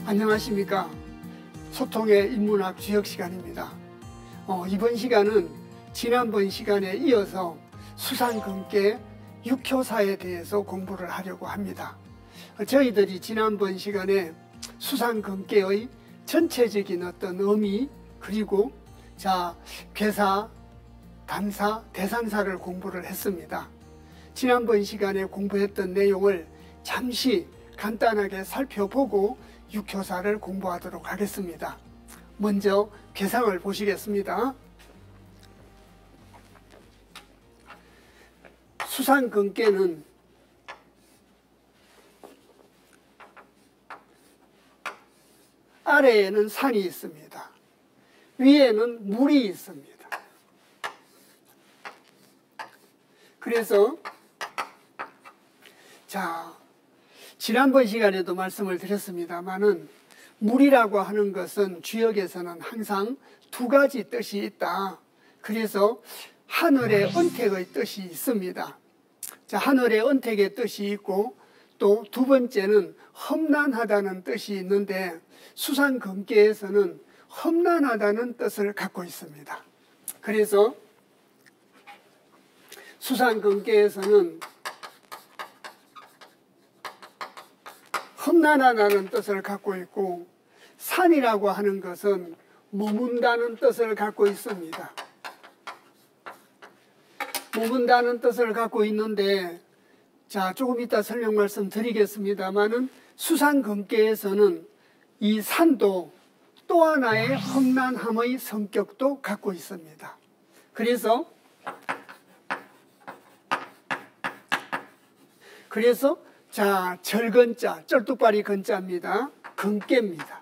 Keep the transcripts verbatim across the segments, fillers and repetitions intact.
안녕하십니까. 소통의 인문학 주역 시간입니다. 어, 이번 시간은 지난번 시간에 이어서 수상근계 육효사에 대해서 공부를 하려고 합니다. 어, 저희들이 지난번 시간에 수상근계의 전체적인 어떤 의미, 그리고 자 괴사, 단사, 대상사를 공부를 했습니다. 지난번 시간에 공부했던 내용을 잠시 간단하게 살펴보고 육효사를 공부하도록 하겠습니다. 먼저 괴상을 보시겠습니다. 수상근계는 아래에는 산이 있습니다. 위에는 물이 있습니다. 그래서 자 지난번 시간에도 말씀을 드렸습니다마는 물이라고 하는 것은 주역에서는 항상 두 가지 뜻이 있다. 그래서 하늘의 은택의 뜻이 있습니다. 자, 하늘의 은택의 뜻이 있고 또 두 번째는 험난하다는 뜻이 있는데 수상근계에서는 험난하다는 뜻을 갖고 있습니다. 그래서 수상근계에서는 험난하다는 뜻을 갖고 있고 산이라고 하는 것은 머문다는 뜻을 갖고 있습니다. 머문다는 뜻을 갖고 있는데 자 조금 이따 설명 말씀 드리겠습니다마는 수상근계에서는 이 산도 또 하나의 험난함의 성격도 갖고 있습니다. 그래서 그래서 자 절근자, 쩔뚝발이 근자입니다. 근계입니다.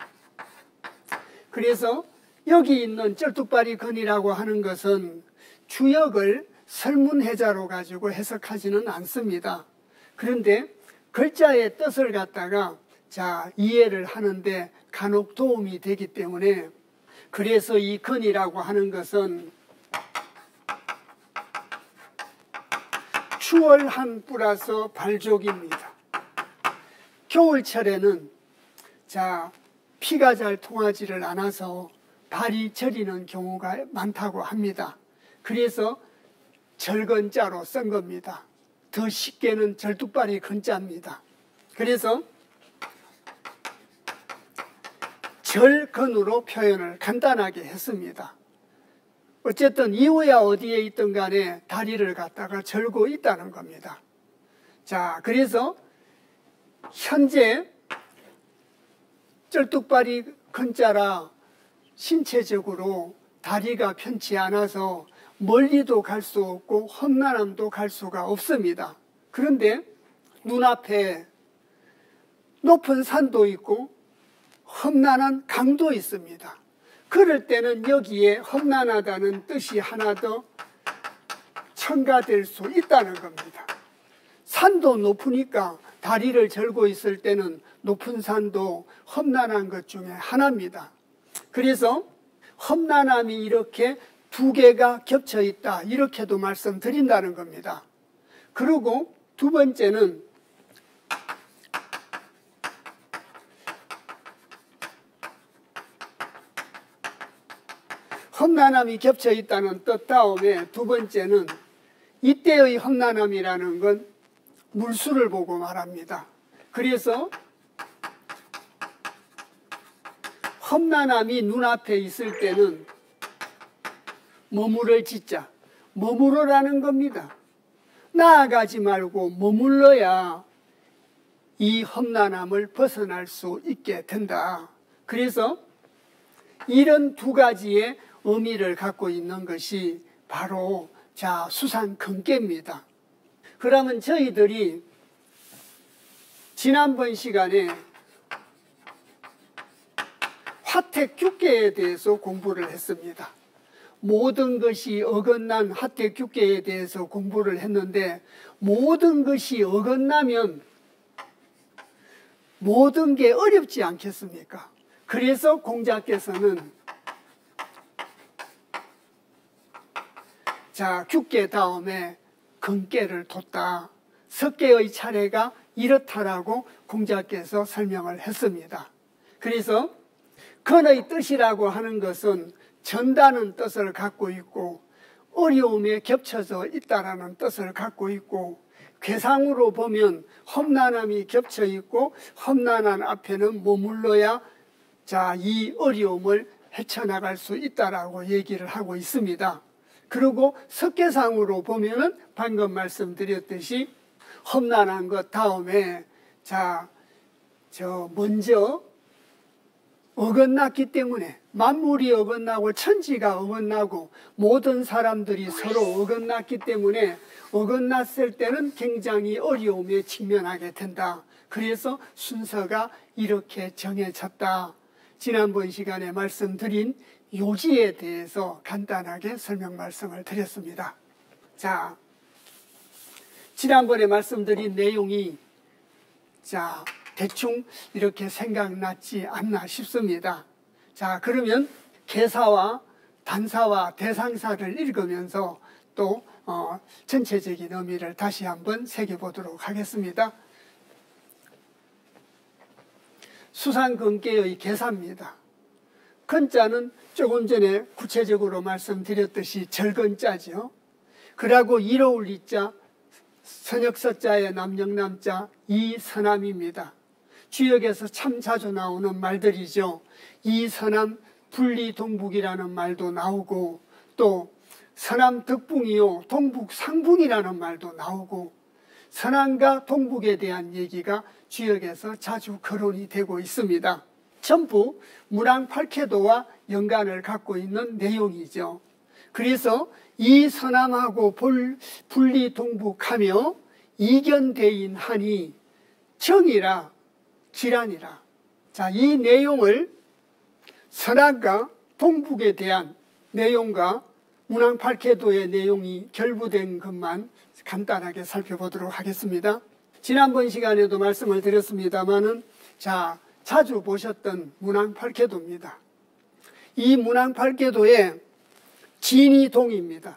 그래서 여기 있는 쩔뚝발이 근이라고 하는 것은 주역을 설문해자로 가지고 해석하지는 않습니다. 그런데 글자의 뜻을 갖다가 자 이해를 하는데 간혹 도움이 되기 때문에 그래서 이 근이라고 하는 것은 추월한 뿌라서 발족입니다. 겨울철에는 자 피가 잘 통하지를 않아서 발이 저리는 경우가 많다고 합니다. 그래서 절근자로 쓴 겁니다. 더 쉽게는 절뚝발이 근자입니다. 그래서 절근으로 표현을 간단하게 했습니다. 어쨌든 이후야 어디에 있든 간에 다리를 갖다가 절고 있다는 겁니다. 자, 그래서 현재 쩔뚝발이 근자라 신체적으로 다리가 편치 않아서 멀리도 갈 수 없고 험난함도 갈 수가 없습니다. 그런데 눈앞에 높은 산도 있고 험난한 강도 있습니다. 그럴 때는 여기에 험난하다는 뜻이 하나 더 첨가될 수 있다는 겁니다. 산도 높으니까 다리를 절고 있을 때는 높은 산도 험난한 것 중에 하나입니다. 그래서 험난함이 이렇게 두 개가 겹쳐 있다 이렇게도 말씀드린다는 겁니다. 그리고 두 번째는 험난함이 겹쳐 있다는 뜻 다음에 두 번째는 이때의 험난함이라는 건 물수를 보고 말합니다. 그래서 험난함이 눈앞에 있을 때는 머무를 짓자, 머무르라는 겁니다. 나아가지 말고 머물러야 이 험난함을 벗어날 수 있게 된다. 그래서 이런 두 가지의 의미를 갖고 있는 것이 바로 자 수상근계입니다. 그러면 저희들이 지난번 시간에 화택규계에 대해서 공부를 했습니다. 모든 것이 어긋난 화택규계에 대해서 공부를 했는데 모든 것이 어긋나면 모든 게 어렵지 않겠습니까? 그래서 공자께서는 자 규계 다음에 근계를 뒀다. 석계의 차례가 이렇다라고 공자께서 설명을 했습니다. 그래서 근의 뜻이라고 하는 것은 전다는 뜻을 갖고 있고 어려움에 겹쳐져 있다라는 뜻을 갖고 있고 괴상으로 보면 험난함이 겹쳐 있고 험난한 앞에는 머물러야 자, 이 어려움을 헤쳐나갈 수 있다라고 얘기를 하고 있습니다. 그리고 석계상으로 보면은 방금 말씀드렸듯이 험난한 것 다음에 자, 저 먼저 어긋났기 때문에 만물이 어긋나고 천지가 어긋나고 모든 사람들이 서로 어긋났기 때문에 어긋났을 때는 굉장히 어려움에 직면하게 된다. 그래서 순서가 이렇게 정해졌다. 지난번 시간에 말씀드린 요지에 대해서 간단하게 설명 말씀을 드렸습니다. 자, 지난번에 말씀드린 내용이 자, 대충 이렇게 생각났지 않나 싶습니다. 자, 그러면 개사와 단사와 대상사를 읽으면서 또 어, 전체적인 의미를 다시 한번 새겨보도록 하겠습니다. 수상근계의 개사입니다. 근자는 조금 전에 구체적으로 말씀드렸듯이 절근자죠. 그러고 이로울 이자, 선역서자의 남영남자 이선암입니다. 주역에서 참 자주 나오는 말들이죠. 이선암 분리동북이라는 말도 나오고 또 서남 덕붕이요 동북상붕이라는 말도 나오고 서남과 동북에 대한 얘기가 주역에서 자주 거론이 되고 있습니다. 전부 문왕팔캐도와 연관을 갖고 있는 내용이죠. 그래서 이 서남하고 분리동북하며 이견대인하니 정이라 질환이라. 자, 이 내용을 서남과 동북에 대한 내용과 문왕팔캐도의 내용이 결부된 것만 간단하게 살펴보도록 하겠습니다. 지난번 시간에도 말씀을 드렸습니다마는 자, 자주 보셨던 문왕팔캐도입니다. 이 문왕팔캐도에 진이 동입니다.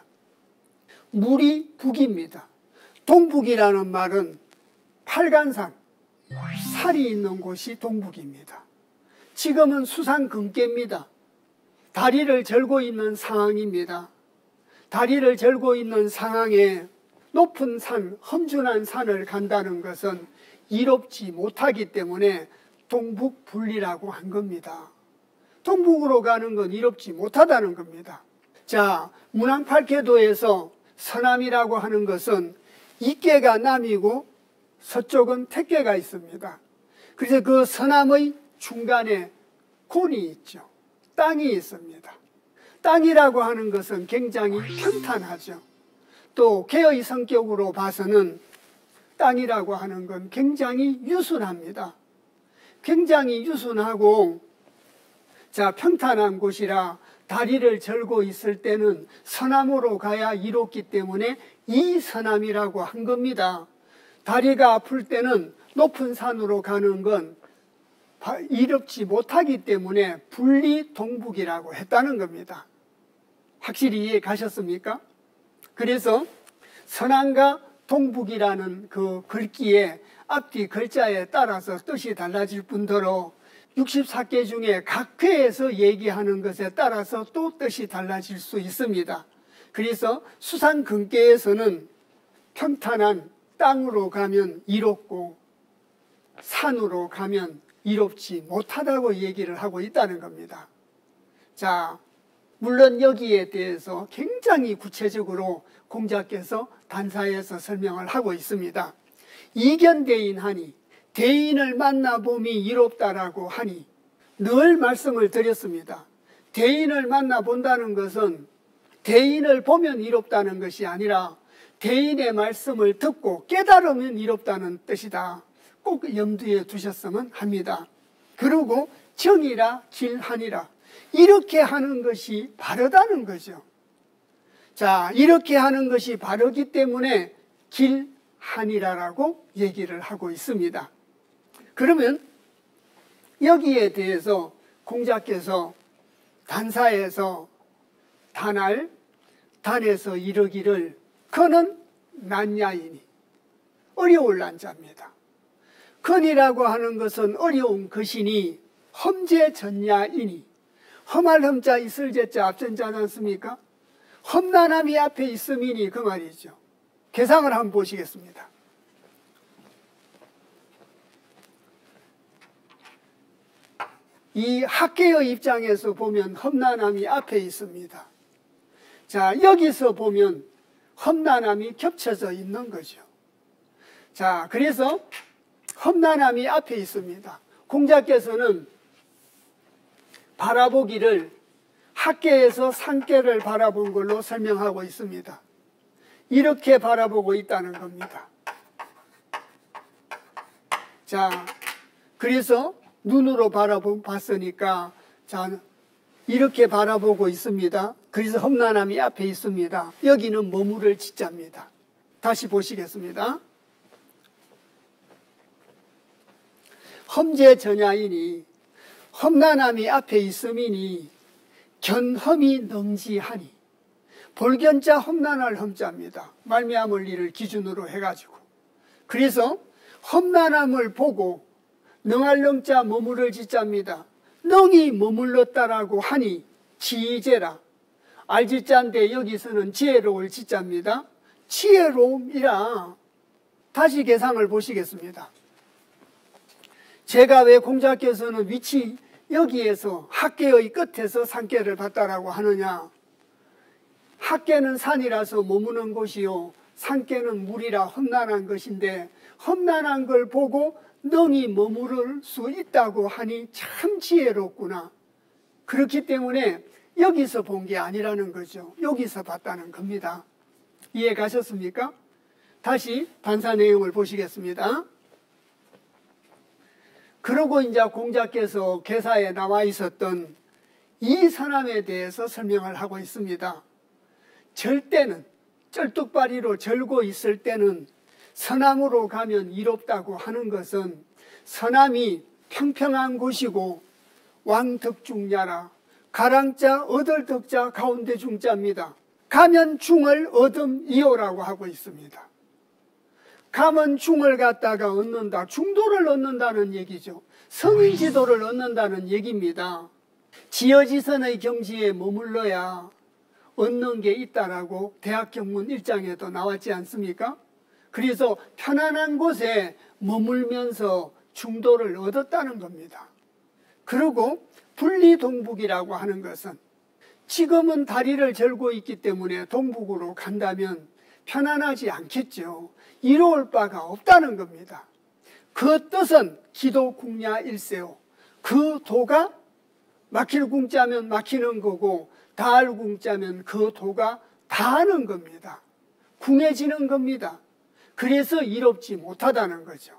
물이 북입니다. 동북이라는 말은 팔간산, 살이 있는 곳이 동북입니다. 지금은 수상근계입니다. 다리를 절고 있는 상황입니다. 다리를 절고 있는 상황에 높은 산, 험준한 산을 간다는 것은 이롭지 못하기 때문에 동북분리라고 한 겁니다. 동북으로 가는 건 이롭지 못하다는 겁니다. 자, 문왕팔캐도에서 서남이라고 하는 것은 이께가 남이고 서쪽은 택께가 있습니다. 그래서 그 서남의 중간에 곤이 있죠. 땅이 있습니다. 땅이라고 하는 것은 굉장히 평탄하죠. 또 개의 성격으로 봐서는 땅이라고 하는 건 굉장히 유순합니다. 굉장히 유순하고 자, 평탄한 곳이라 다리를 절고 있을 때는 서남으로 가야 이롭기 때문에 이 서남이라고 한 겁니다. 다리가 아플 때는 높은 산으로 가는 건 이롭지 못하기 때문에 분리동북이라고 했다는 겁니다. 확실히 이해 가셨습니까? 그래서 서남과 동북이라는 그 글귀의 앞뒤 글자에 따라서 뜻이 달라질 뿐더러 육십사 개 중에 각 회에서 얘기하는 것에 따라서 또 뜻이 달라질 수 있습니다. 그래서 수상근계에서는 평탄한 땅으로 가면 이롭고 산으로 가면 이롭지 못하다고 얘기를 하고 있다는 겁니다. 자, 물론 여기에 대해서 굉장히 구체적으로 공자께서 단사에서 설명을 하고 있습니다. 이견대인하니 대인을 만나봄이 이롭다라고 하니 늘 말씀을 드렸습니다. 대인을 만나본다는 것은 대인을 보면 이롭다는 것이 아니라 대인의 말씀을 듣고 깨달으면 이롭다는 뜻이다. 꼭 염두에 두셨으면 합니다. 그리고 정이라 길하니라. 이렇게 하는 것이 바르다는 거죠. 자, 이렇게 하는 것이 바르기 때문에 길하니라라고 얘기를 하고 있습니다. 그러면 여기에 대해서 공자께서 단사에서 단할, 단에서 이르기를 그는 난야이니 어려울 난자입니다. 근이라고 하는 것은 어려운 것이니 험제전야이니, 험할 험자 있을 제자 앞전자지 않습니까? 험난함이 앞에 있음이니 그 말이죠. 계상을 한번 보시겠습니다. 이 학계의 입장에서 보면 험난함이 앞에 있습니다. 자, 여기서 보면 험난함이 겹쳐져 있는 거죠. 자, 그래서 험난함이 앞에 있습니다. 공자께서는 바라보기를 학계에서 산계를 바라본 걸로 설명하고 있습니다. 이렇게 바라보고 있다는 겁니다. 자, 그래서 눈으로 바라봤으니까 자, 이렇게 바라보고 있습니다. 그래서 험난함이 앞에 있습니다. 여기는 머무를 지자입니다. 다시 보시겠습니다. 험제전야이니, 험난함이 앞에 있음이니 견험이 능지하니, 볼견자 험난할 험자입니다. 말미암을 일을 기준으로 해가지고. 그래서 험난함을 보고 능할 능자 머무를 지자입니다. 능이 머물렀다라고 하니 지제라. 알지자인데 여기서는 지혜로울 지자입니다. 지혜로움이라. 다시 계상을 보시겠습니다. 제가 왜 공자께서는 위치 여기에서 학계의 끝에서 산계를 봤다라고 하느냐. 학계는 산이라서 머무는 곳이요, 산계는 물이라 험난한 것인데 험난한 걸 보고 능이 머무를 수 있다고 하니 참 지혜롭구나. 그렇기 때문에 여기서 본 게 아니라는 거죠. 여기서 봤다는 겁니다. 이해 가셨습니까? 다시 반사 내용을 보시겠습니다. 그러고 이제 공자께서 계사에 나와 있었던 이 사람에 대해서 설명을 하고 있습니다. 절 때는, 쩔뚝바리로 절고 있을 때는 서남으로 가면 이롭다고 하는 것은 서남이 평평한 곳이고 왕덕중야라, 가랑자 얻을덕자 가운데 중자입니다. 가면 중을 얻음이오라고 하고 있습니다. 가면 중을 갖다가 얻는다, 중도를 얻는다는 얘기죠. 성인지도를 얻는다는 얘기입니다. 지어지선의 경지에 머물러야 얻는 게 있다라고 대학경문 일 장에도 나왔지 않습니까? 그래서 편안한 곳에 머물면서 중도를 얻었다는 겁니다. 그리고 분리동북이라고 하는 것은 지금은 다리를 절고 있기 때문에 동북으로 간다면 편안하지 않겠죠. 이로울 바가 없다는 겁니다. 그 뜻은 기도궁야 일세오. 그 도가 막힐 궁자면 막히는 거고 다할 궁자면 그 도가 다하는 겁니다. 궁해지는 겁니다. 그래서 이롭지 못하다는 거죠.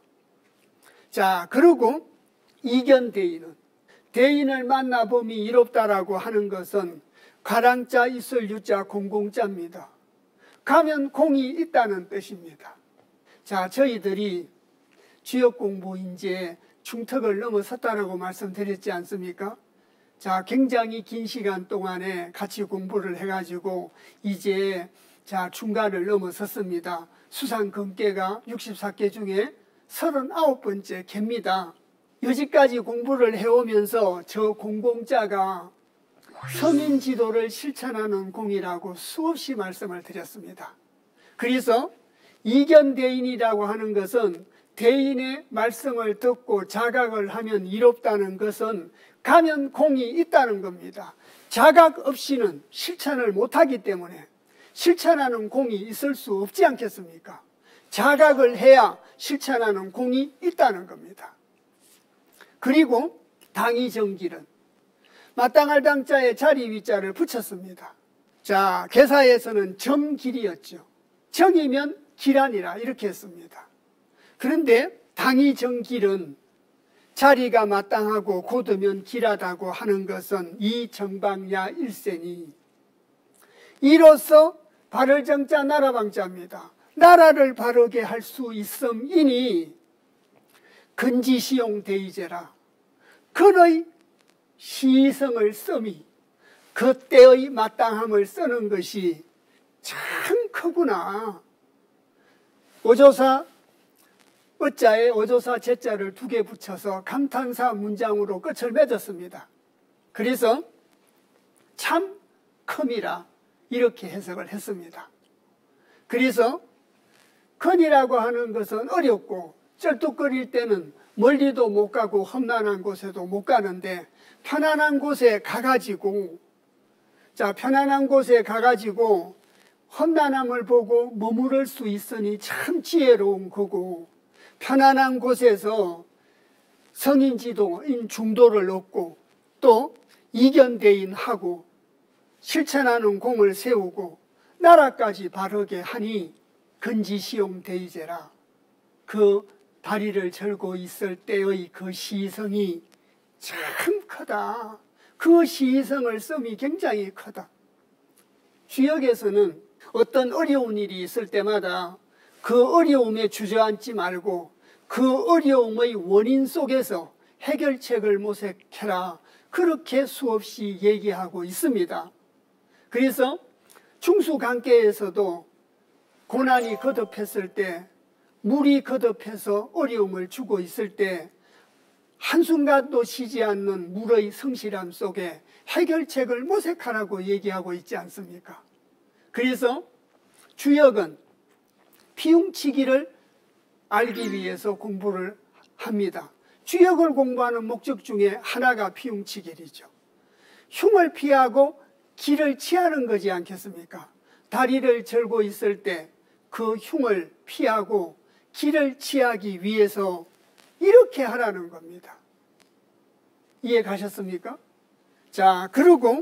자, 그리고 이견대인은, 대인을 만나봄이 이롭다라고 하는 것은 가랑자 있을 유자 공공자입니다. 가면 공이 있다는 뜻입니다. 자, 저희들이 주역공부 이제 중턱을 넘어섰다라고 말씀드렸지 않습니까? 자, 굉장히 긴 시간 동안에 같이 공부를 해가지고 이제 자 중간을 넘어섰습니다. 수상금계가 육십사 계 중에 서른아홉 번째 계입니다. 여지까지 공부를 해오면서 저 공공자가 서민지도를 실천하는 공이라고 수없이 말씀을 드렸습니다. 그래서 이견대인이라고 하는 것은 대인의 말씀을 듣고 자각을 하면 이롭다는 것은 가면 공이 있다는 겁니다. 자각 없이는 실천을 못하기 때문에 실천하는 공이 있을 수 없지 않겠습니까? 자각을 해야 실천하는 공이 있다는 겁니다. 그리고 당이정길은 마땅할 당자에 자리 위자를 붙였습니다. 자, 계사에서는 정길이었죠. 정이면 길아니라 이렇게 했습니다. 그런데 당이정길은 자리가 마땅하고 곧으면 길하다고 하는 것은 이 정방야 일세니, 이로써 바를 정자 나라방자입니다. 나라를 바르게 할 수 있음이니 근지시용 대의제라. 그의 시성을 씀이, 그때의 마땅함을 쓰는 것이 참 크구나. 오조사 어자에 어조사 제자를 두 개 붙여서 감탄사 문장으로 끝을 맺었습니다. 그래서 참 컴이라 이렇게 해석을 했습니다. 그래서 건이라고 하는 것은 어렵고 쩔뚝거릴 때는 멀리도 못 가고 험난한 곳에도 못 가는데 편안한 곳에 가가지고 자 편안한 곳에 가가지고 험난함을 보고 머무를 수 있으니 참 지혜로운 거고 편안한 곳에서 성인지도인 중도를 얻고 또 이견대인하고 실천하는 공을 세우고 나라까지 바르게 하니 근지시용대이제라. 그 다리를 절고 있을 때의 그 시성이 참 크다. 그 시성을 씀이 굉장히 크다. 주역에서는 어떤 어려운 일이 있을 때마다 그 어려움에 주저앉지 말고 그 어려움의 원인 속에서 해결책을 모색해라. 그렇게 수없이 얘기하고 있습니다. 그래서 중수관계에서도 고난이 거듭했을 때 물이 거듭해서 어려움을 주고 있을 때 한순간도 쉬지 않는 물의 성실함 속에 해결책을 모색하라고 얘기하고 있지 않습니까? 그래서 주역은 피움치기를 알기 위해서 공부를 합니다. 주역을 공부하는 목적 중에 하나가 피움치기이죠. 흉을 피하고 길을 취하는 거지 않겠습니까? 다리를 절고 있을 때 그 흉을 피하고 길을 취하기 위해서 이렇게 하라는 겁니다. 이해 가셨습니까? 자, 그리고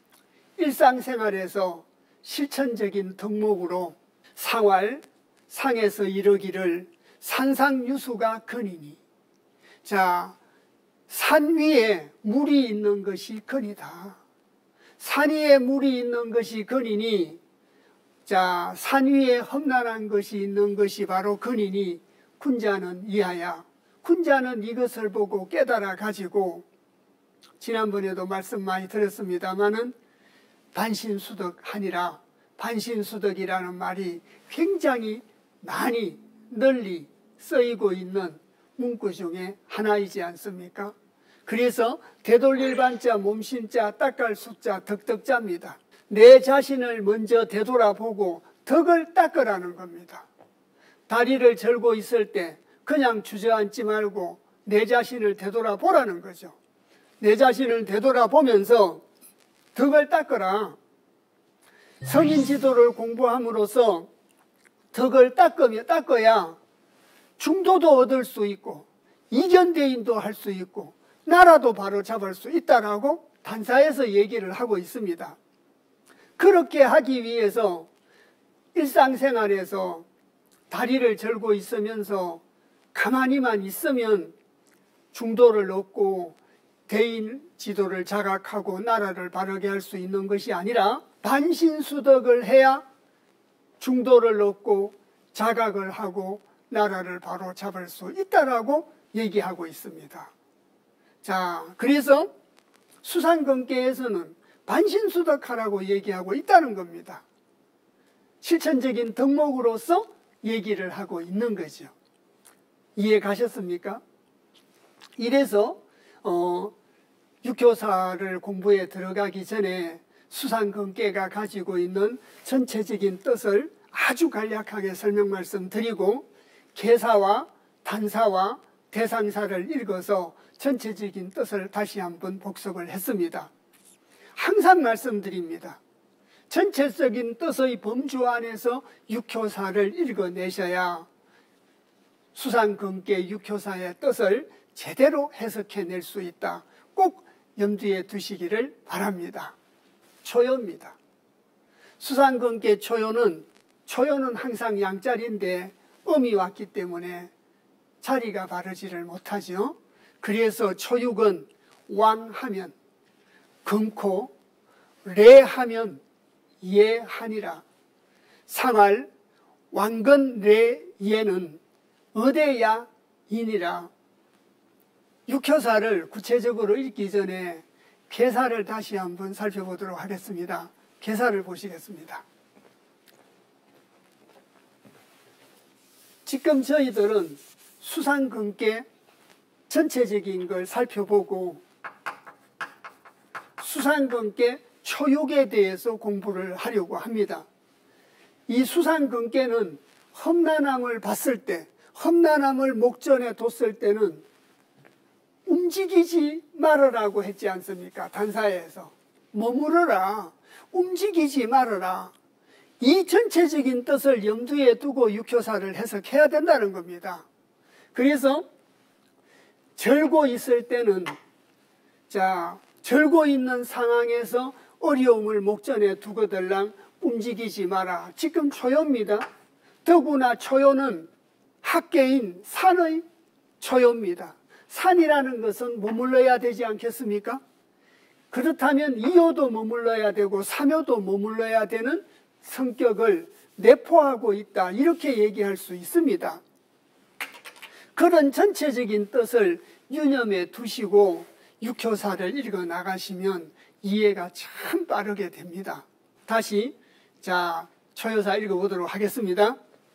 일상생활에서 실천적인 덕목으로 상활, 상에서 이르기를 산상유수가 근이니. 자, 산 위에 물이 있는 것이 근이다. 산 위에 물이 있는 것이 근이니, 자, 산 위에 험난한 것이 있는 것이 바로 근이니 군자는 이하야. 군자는 이것을 보고 깨달아 가지고 지난번에도 말씀 많이 드렸습니다마는 반신수덕하니라. 반신수덕이라는 말이 굉장히 많이 널리 쓰이고 있는 문구 중에 하나이지 않습니까? 그래서 되돌릴반자, 몸신자, 닦을 숫자, 덕덕자입니다. 내 자신을 먼저 되돌아보고 덕을 닦으라는 겁니다. 다리를 절고 있을 때 그냥 주저앉지 말고 내 자신을 되돌아보라는 거죠. 내 자신을 되돌아보면서 덕을 닦으라. 성인지도를 공부함으로써 덕을 닦으며 닦아야 중도도 얻을 수 있고 이견대인도 할 수 있고 나라도 바로 잡을 수 있다라고 단사에서 얘기를 하고 있습니다. 그렇게 하기 위해서 일상생활에서 다리를 절고 있으면서 가만히만 있으면 중도를 얻고 대인 지도를 자각하고 나라를 바르게 할 수 있는 것이 아니라 반신수덕을 해야 중도를 얻고 자각을 하고 나라를 바로 잡을 수 있다라고 얘기하고 있습니다. 자, 그래서 수상근계에서는 반신수덕하라고 얘기하고 있다는 겁니다. 실천적인 덕목으로서 얘기를 하고 있는 거죠. 이해 가셨습니까? 이래서 어, 육교사를 공부에 들어가기 전에 수상근계가 가지고 있는 전체적인 뜻을 아주 간략하게 설명 말씀드리고 개사와 단사와 대상사를 읽어서 전체적인 뜻을 다시 한번 복습을 했습니다. 항상 말씀드립니다. 전체적인 뜻의 범주 안에서 육효사를 읽어내셔야 수상근계 육효사의 뜻을 제대로 해석해낼 수 있다. 꼭 염두에 두시기를 바랍니다. 초요입니다. 수상근계 초요는 초요는 항상 양자리인데 음이 왔기 때문에 자리가 바르지를 못하죠. 그래서 초육은 왕하면 금코, 레하면 예하니라. 상할 왕건 레예는 어대야 인이라. 육효사를 구체적으로 읽기 전에 개사를 다시 한번 살펴보도록 하겠습니다. 개사를 보시겠습니다. 지금 저희들은 수상근계 전체적인 걸 살펴보고 수상근계 초육에 대해서 공부를 하려고 합니다. 이 수상근계는 험난함을 봤을 때, 험난함을 목전에 뒀을 때는 움직이지 말으라고 했지 않습니까? 단사에서. 머무르라. 움직이지 말아라. 이 전체적인 뜻을 염두에 두고 육효사를 해석해야 된다는 겁니다. 그래서 절고 있을 때는 자 절고 있는 상황에서 어려움을 목전에 두고들랑 움직이지 마라. 지금 초요입니다. 더구나 초요는 학계인 산의 초요입니다. 산이라는 것은 머물러야 되지 않겠습니까? 그렇다면 이요도 머물러야 되고 삼요도 머물러야 되는 성격을 내포하고 있다. 이렇게 얘기할 수 있습니다. 그런 전체적인 뜻을 유념해 두시고 육효사를 읽어 나가시면 이해가 참 빠르게 됩니다. 다시 자 초효사 읽어보도록 하겠습니다.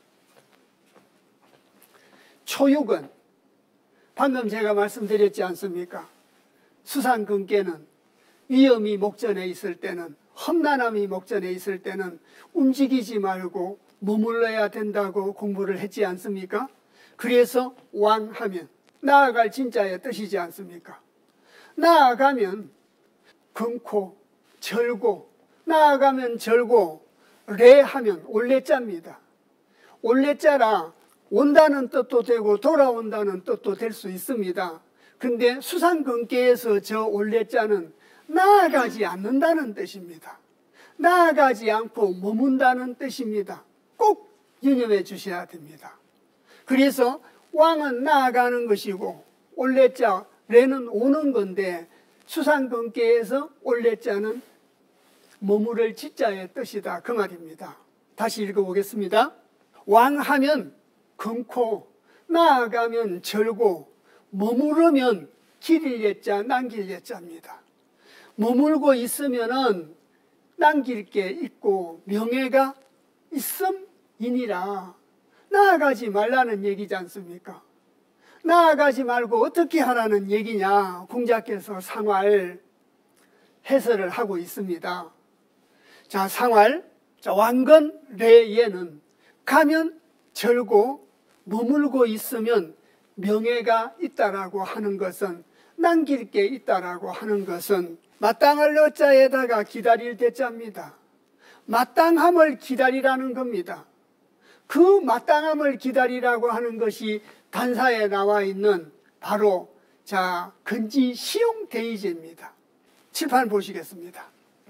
초육은 방금 제가 말씀드렸지 않습니까? 수상근계는 위험이 목전에 있을 때는, 험난함이 목전에 있을 때는 움직이지 말고 머물러야 된다고 공부를 했지 않습니까? 그래서 왕하면 나아갈 진짜의 뜻이지 않습니까? 나아가면 금코, 절고, 나아가면 절고, 레하면 올레자입니다. 올레자라 온다는 뜻도 되고 돌아온다는 뜻도 될 수 있습니다. 근데 수상근계에서 저 올레자는 나아가지 않는다는 뜻입니다. 나아가지 않고 머문다는 뜻입니다. 꼭 유념해 주셔야 됩니다. 그래서 왕은 나아가는 것이고 올레자, 레는 오는 건데 수상근계에서 올레자는 머무를 지자의 뜻이다. 그 말입니다. 다시 읽어보겠습니다. 왕하면 금코, 나아가면 절고, 머무르면 길일 예자, 남길 예자입니다. 머물고 있으면은 남길 게 있고 명예가 있음이니라. 나아가지 말라는 얘기지 않습니까? 나아가지 말고 어떻게 하라는 얘기냐. 공자께서 상활 해설을 하고 있습니다. 자, 상활. 자, 왕건 레예는 가면 절고 머물고 있으면 명예가 있다라고 하는 것은, 남길 게 있다라고 하는 것은 마땅할 어자에다가 기다릴 대자입니다. 마땅함을 기다리라는 겁니다. 그 마땅함을 기다리라고 하는 것이 단사에 나와 있는 바로 자 근지 시용대의제입니다. 칠판 보시겠습니다.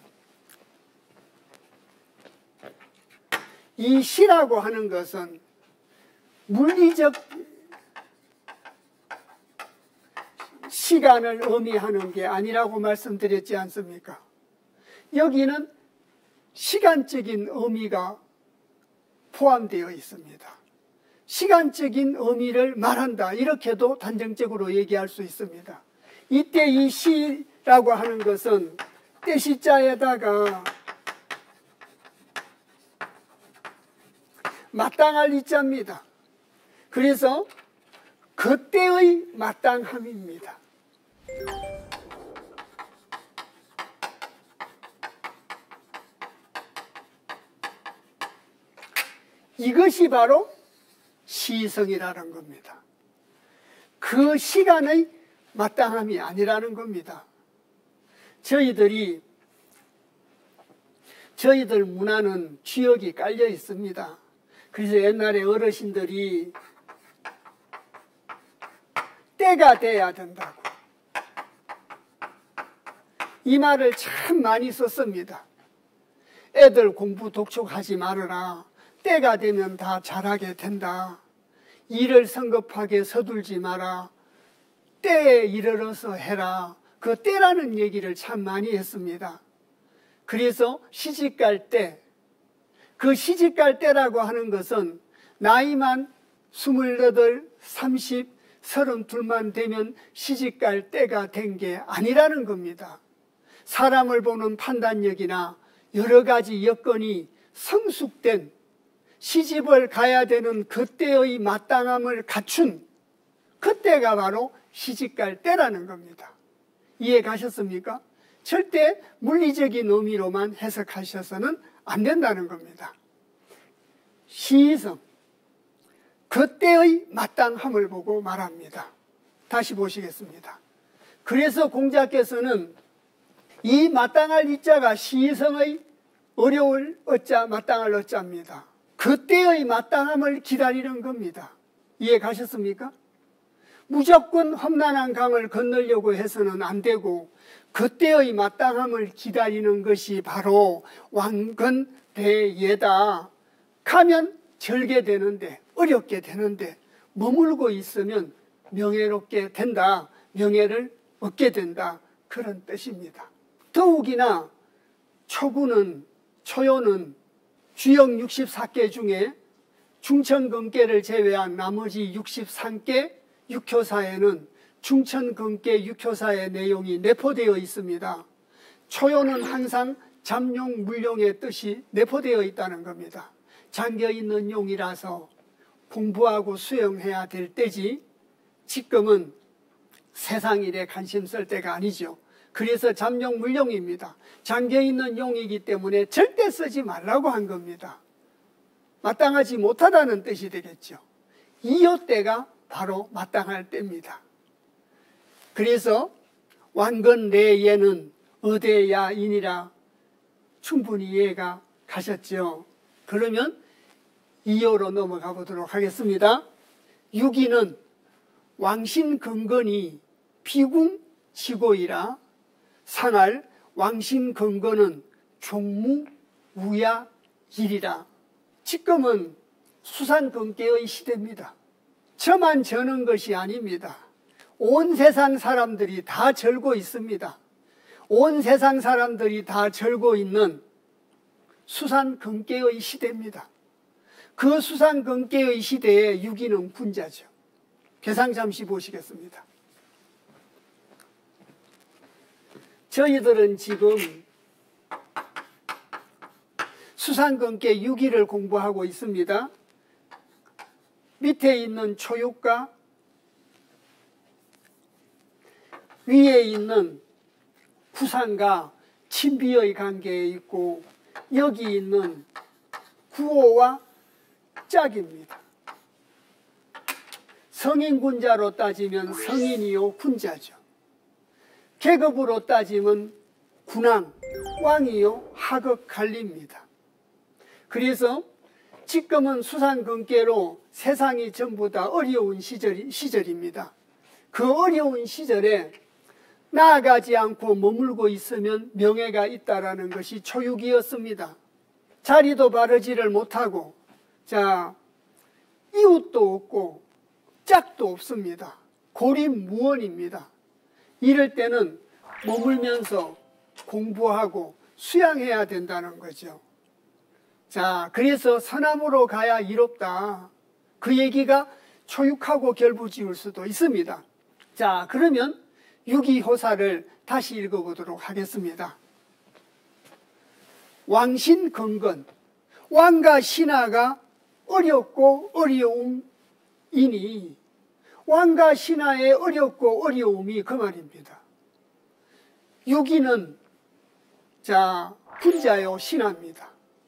이 시라고 하는 것은 물리적 시간을 의미하는 게 아니라고 말씀드렸지 않습니까? 여기는 시간적인 의미가 포함되어 있습니다. 시간적인 의미를 말한다. 이렇게도 단정적으로 얘기할 수 있습니다. 이때 이 시라고 하는 것은 때시자에다가 마땅할 이자입니다. 그래서 그때의 마땅함입니다. 이것이 바로 시성이라는 겁니다. 그 시간의 마땅함이 아니라는 겁니다. 저희들이 저희들 문화는 쥐역이 깔려 있습니다. 그래서 옛날에 어르신들이 때가 돼야 된다고 이 말을 참 많이 썼습니다. 애들 공부 독촉하지 말아라. 때가 되면 다 잘하게 된다. 일을 성급하게 서둘지 마라. 때에 이르러서 해라. 그 때라는 얘기를 참 많이 했습니다. 그래서 시집갈 때, 그 시집갈 때라고 하는 것은 나이만 스물여덟, 삼십, 서른둘만 되면 시집갈 때가 된 게 아니라는 겁니다. 사람을 보는 판단력이나 여러 가지 여건이 성숙된 시집을 가야 되는 그때의 마땅함을 갖춘 그때가 바로 시집갈 때라는 겁니다. 이해 가셨습니까? 절대 물리적인 의미로만 해석하셔서는 안 된다는 겁니다. 시의성, 그때의 마땅함을 보고 말합니다. 다시 보시겠습니다. 그래서 공자께서는 이 마땅할 이자가 시의성의 어려울 어자, 마땅할 어자입니다. 그때의 마땅함을 기다리는 겁니다. 이해 가셨습니까? 무조건 험난한 강을 건너려고 해서는 안 되고 그때의 마땅함을 기다리는 것이 바로 왕건대예다. 가면 절개되는데, 어렵게 되는데 머물고 있으면 명예롭게 된다, 명예를 얻게 된다, 그런 뜻입니다. 더욱이나 초구는, 초요는 주역 육십사 개 중에 중천근계를 제외한 나머지 육십삼 개 육효사에는 중천근계 육효사의 내용이 내포되어 있습니다. 초요는 항상 잠용, 물용의 뜻이 내포되어 있다는 겁니다. 잠겨있는 용이라서 공부하고 수용해야 될 때지 지금은 세상 일에 관심 쓸 때가 아니죠. 그래서 잠용, 물용입니다. 잠겨있는 용이기 때문에 절대 쓰지 말라고 한 겁니다. 마땅하지 못하다는 뜻이 되겠죠. 이요 때가 바로 마땅할 때입니다. 그래서 완건내예는 어대야인이라 충분히 이해가 가셨죠. 그러면 이요로 넘어가 보도록 하겠습니다. 유기는 왕신근건이 비궁지고이라 상할 왕신근건은 종무우야일이라. 지금은 수산근계의 시대입니다. 저만 저는 것이 아닙니다. 온 세상 사람들이 다 절고 있습니다. 온 세상 사람들이 다 절고 있는 수산근계의 시대입니다. 그 수산근계의 시대에 유기는 군자죠. 계상 잠시 보시겠습니다. 저희들은 지금 수산근계 유기를 공부하고 있습니다. 밑에 있는 초육과 위에 있는 구산과 친비의 관계에 있고 여기 있는 구호와 짝입니다. 성인군자로 따지면 성인이요 군자죠. 계급으로 따지면 군왕, 왕이요 하급 관리입니다. 그래서 지금은 수산근계로 세상이 전부 다 어려운 시절이, 시절입니다. 그 어려운 시절에 나아가지 않고 머물고 있으면 명예가 있다라는 것이 초육이었습니다. 자리도 바르지를 못하고, 자, 이웃도 없고 짝도 없습니다. 고립무원입니다. 이럴 때는 머물면서 공부하고 수양해야 된다는 거죠. 자, 그래서 서남으로 가야 이롭다. 그 얘기가 초육하고 결부지을 수도 있습니다. 자, 그러면 유기호사를 다시 읽어보도록 하겠습니다. 왕신건건, 왕과 신하가 어렵고 어려움이니 왕과 신하의 어렵고 어려움이 그 말입니다. 유기는 자 군자요 신하입니다.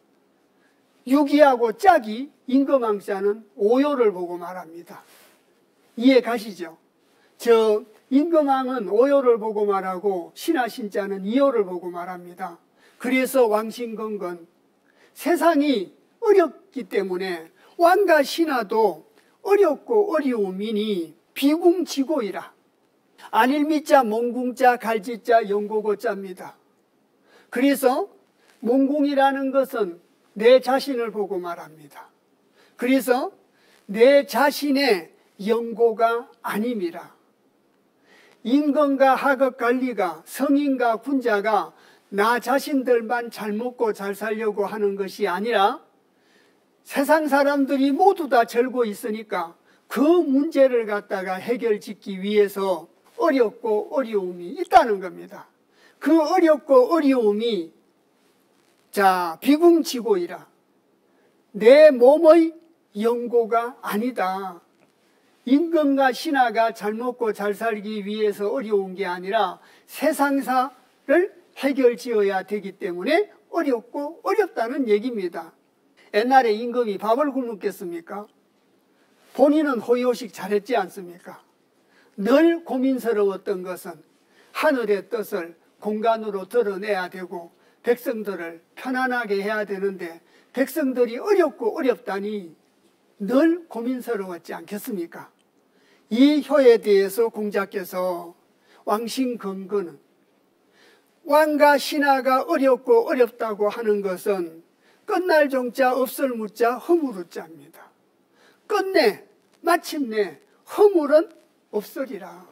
유기하고 짝이 임금왕자는 오요를 보고 말합니다. 이해 가시죠? 저 임금왕은 오요를 보고 말하고 신하 신자는 이요를 보고 말합니다. 그래서 왕신건건, 세상이 어렵기 때문에 왕과 신하도 어렵고 어려움이니 비궁지고이라. 안일미자, 몽궁자, 갈지자, 영고고자입니다. 그래서 몽궁이라는 것은 내 자신을 보고 말합니다. 그래서 내 자신의 영고가 아님이라. 임금과 하급 관리가, 성인과 군자가 나 자신들만 잘 먹고 잘 살려고 하는 것이 아니라 세상 사람들이 모두 다 절고 있으니까 그 문제를 갖다가 해결짓기 위해서 어렵고 어려움이 있다는 겁니다. 그 어렵고 어려움이 자 비궁지고이라. 내 몸의 영고가 아니다. 임금과 신하가 잘 먹고 잘 살기 위해서 어려운 게 아니라 세상사를 해결지어야 되기 때문에 어렵고 어렵다는 얘기입니다. 옛날에 임금이 밥을 굶었겠습니까? 본인은 호의호식 잘했지 않습니까? 늘 고민스러웠던 것은 하늘의 뜻을 공간으로 드러내야 되고 백성들을 편안하게 해야 되는데 백성들이 어렵고 어렵다니 늘 고민스러웠지 않겠습니까? 이 효에 대해서 공자께서 왕신건건은 왕과 신하가 어렵고 어렵다고 하는 것은 끝날 종자 없을 무자 허물우자입니다. 끝내 마침내 허물은 없으리라.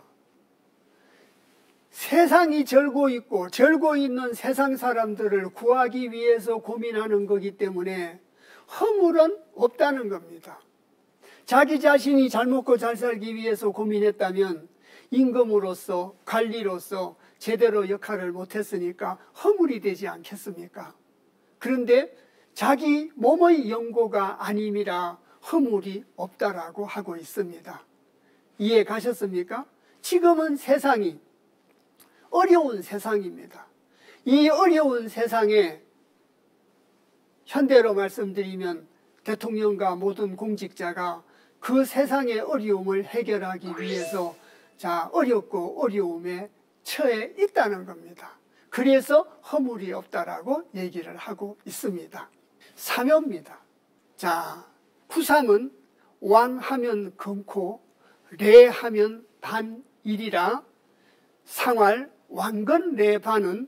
세상이 절고 있고 절고 있는 세상 사람들을 구하기 위해서 고민하는 거기 때문에 허물은 없다는 겁니다. 자기 자신이 잘 먹고 잘 살기 위해서 고민했다면 임금으로서 관리로서 제대로 역할을 못했으니까 허물이 되지 않겠습니까? 그런데 자기 몸의 연고가 아님이라 허물이 없다라고 하고 있습니다. 이해 가셨습니까? 지금은 세상이 어려운 세상입니다. 이 어려운 세상에 현대로 말씀드리면 대통령과 모든 공직자가 그 세상의 어려움을 해결하기 위해서 자 어렵고 어려움에 처해 있다는 겁니다. 그래서 허물이 없다라고 얘기를 하고 있습니다. 사묘입니다. 자, 구삼은 왕하면 금코, 레하면 반일이라 상활 왕건 레반은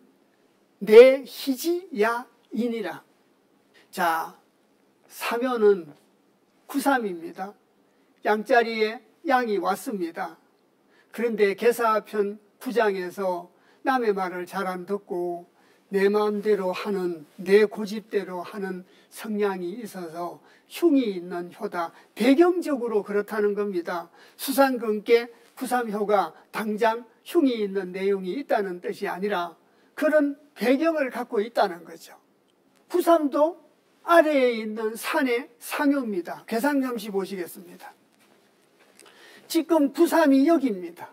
내희지야인이라. 자, 사묘는 구삼입니다. 양자리에 양이 왔습니다. 그런데 계사편 구장에서 남의 말을 잘 안 듣고 내 마음대로 하는 내 고집대로 하는 성향이 있어서 흉이 있는 효다. 배경적으로 그렇다는 겁니다. 수상근께 구삼효가 당장 흉이 있는 내용이 있다는 뜻이 아니라 그런 배경을 갖고 있다는 거죠. 구삼도 아래에 있는 산의 상효입니다. 계산 잠시 보시겠습니다. 지금 구삼이 여기입니다.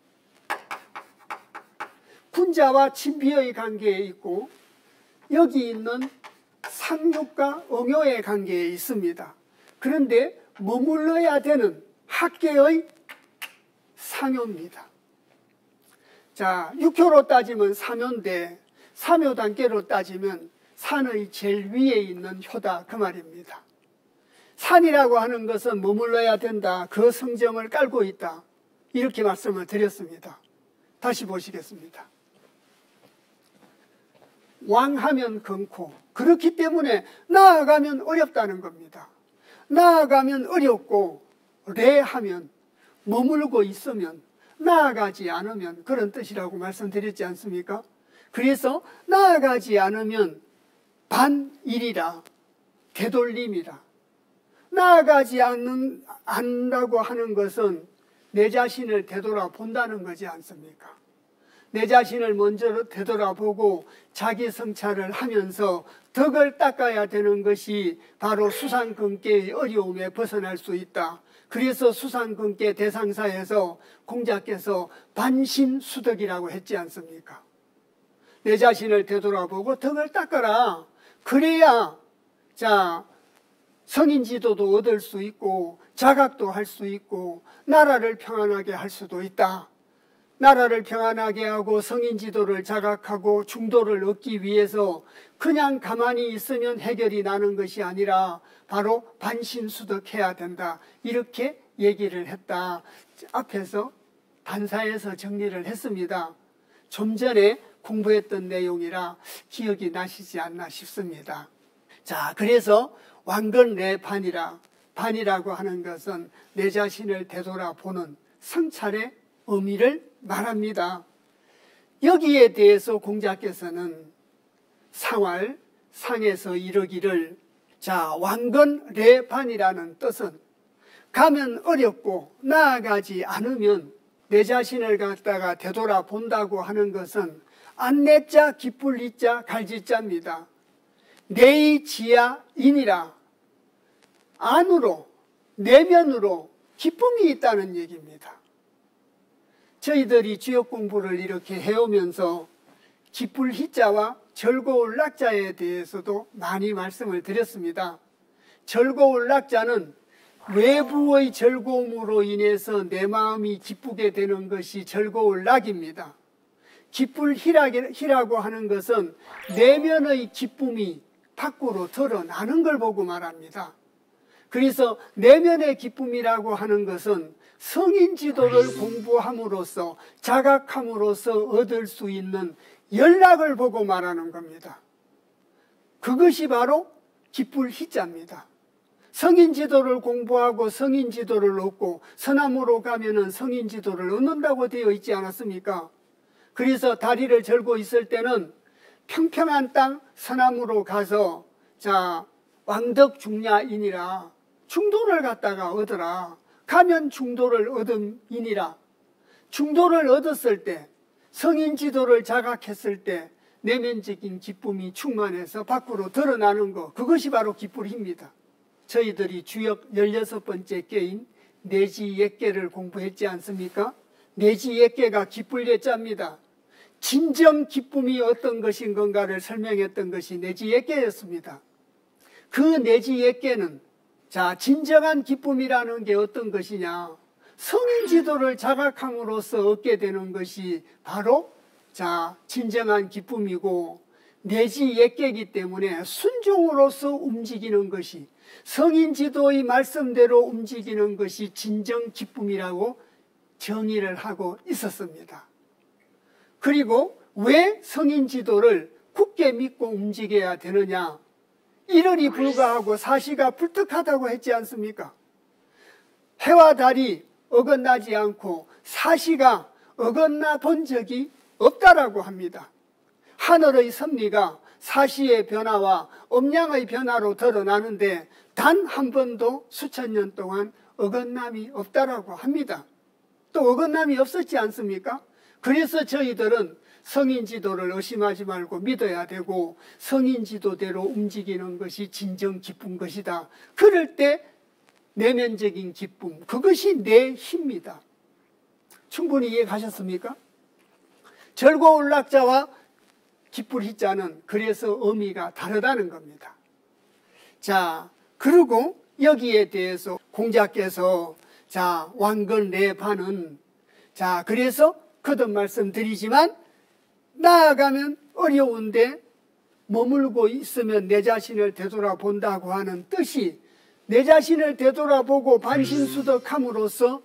군자와 친비의 관계에 있고 여기 있는 상육과 응효의 관계에 있습니다. 그런데 머물러야 되는 학계의 상효입니다. 자, 육효로 따지면 삼효인데 삼효 단계로 따지면 산의 제일 위에 있는 효다 그 말입니다. 산이라고 하는 것은 머물러야 된다. 그 성정을 깔고 있다. 이렇게 말씀을 드렸습니다. 다시 보시겠습니다. 왕하면 금코. 그렇기 때문에 나아가면 어렵다는 겁니다. 나아가면 어렵고 레하면 머물고 있으면 나아가지 않으면 그런 뜻이라고 말씀드렸지 않습니까? 그래서 나아가지 않으면 반일이라 되돌림이라. 나아가지 않는, 않는다고 하는 것은 내 자신을 되돌아본다는 거지 않습니까? 내 자신을 먼저 되돌아보고 자기 성찰을 하면서 덕을 닦아야 되는 것이 바로 수상근계의 어려움에 벗어날 수 있다. 그래서 수상근계 대상사에서 공자께서 반신수덕이라고 했지 않습니까? 내 자신을 되돌아보고 덕을 닦아라. 그래야 자 성인 지도도 얻을 수 있고 자각도 할 수 있고 나라를 평안하게 할 수도 있다. 나라를 평안하게 하고 성인 지도를 자각하고 중도를 얻기 위해서 그냥 가만히 있으면 해결이 나는 것이 아니라 바로 반신수덕해야 된다. 이렇게 얘기를 했다. 앞에서 단사에서 정리를 했습니다. 좀 전에 공부했던 내용이라 기억이 나시지 않나 싶습니다. 자, 그래서 왕건 내 반이라, 반이라고 하는 것은 내 자신을 되돌아보는 성찰의 의미를 말합니다. 여기에 대해서 공자께서는 상활, 상에서 이르기를 자 왕건 레반이라는 뜻은 가면 어렵고 나아가지 않으면 내 자신을 갖다가 되돌아본다고 하는 것은 안내자 기쁠리자 갈지자입니다. 내의 지야인이라 안으로 내면으로 기쁨이 있다는 얘기입니다. 저희들이 주역 공부를 이렇게 해오면서 기쁠 희자와 즐거울 낙자에 대해서도 많이 말씀을 드렸습니다. 즐거울 낙자는 외부의 즐거움으로 인해서 내 마음이 기쁘게 되는 것이 즐거울 낙입니다. 기쁠 희라고 하는 것은 내면의 기쁨이 밖으로 드러나는 걸 보고 말합니다. 그래서 내면의 기쁨이라고 하는 것은 성인 지도를 공부함으로써 자각함으로써 얻을 수 있는 연락을 보고 말하는 겁니다. 그것이 바로 기쁠 희자입니다. 성인 지도를 공부하고 성인 지도를 얻고 서남으로 가면은 성인 지도를 얻는다고 되어 있지 않았습니까? 그래서 다리를 절고 있을 때는 평평한 땅 서남으로 가서 자 왕덕 중야이니라 중도를 갖다가 얻어라. 가면 중도를 얻음이니라. 중도를 얻었을 때 성인 지도를 자각했을 때 내면적인 기쁨이 충만해서 밖으로 드러나는 것, 그것이 바로 기쁨입니다. 저희들이 주역 열여섯 번째 께인 내지예께를 공부했지 않습니까? 내지예께가 기쁠 예자입니다. 진정 기쁨이 어떤 것인 건가를 설명했던 것이 내지예께였습니다. 그 내지예께는 자 진정한 기쁨이라는 게 어떤 것이냐, 성인 지도를 자각함으로써 얻게 되는 것이 바로 자 진정한 기쁨이고, 내지예께이기 때문에 순종으로서 움직이는 것이, 성인 지도의 말씀대로 움직이는 것이 진정 기쁨이라고 정의를 하고 있었습니다. 그리고 왜 성인 지도를 굳게 믿고 움직여야 되느냐, 일월이 불가하고 사시가 불특하다고 했지 않습니까? 해와 달이 어긋나지 않고 사시가 어긋나 본 적이 없다라고 합니다. 하늘의 섭리가 사시의 변화와 음양의 변화로 드러나는데 단 한 번도 수천 년 동안 어긋남이 없다라고 합니다. 또 어긋남이 없었지 않습니까? 그래서 저희들은 성인 지도를 의심하지 말고 믿어야 되고 성인 지도대로 움직이는 것이 진정 기쁜 것이다. 그럴 때 내면적인 기쁨, 그것이 내 힘입니다. 충분히 이해가셨습니까? 즐거울 낙자와 기쁠 희자는 그래서 의미가 다르다는 겁니다. 자, 그리고 여기에 대해서 공자께서 자 왕건 내반은 자 그래서 거듭 말씀드리지만 나아가면 어려운데 머물고 있으면 내 자신을 되돌아본다고 하는 뜻이, 내 자신을 되돌아보고 반신수덕함으로써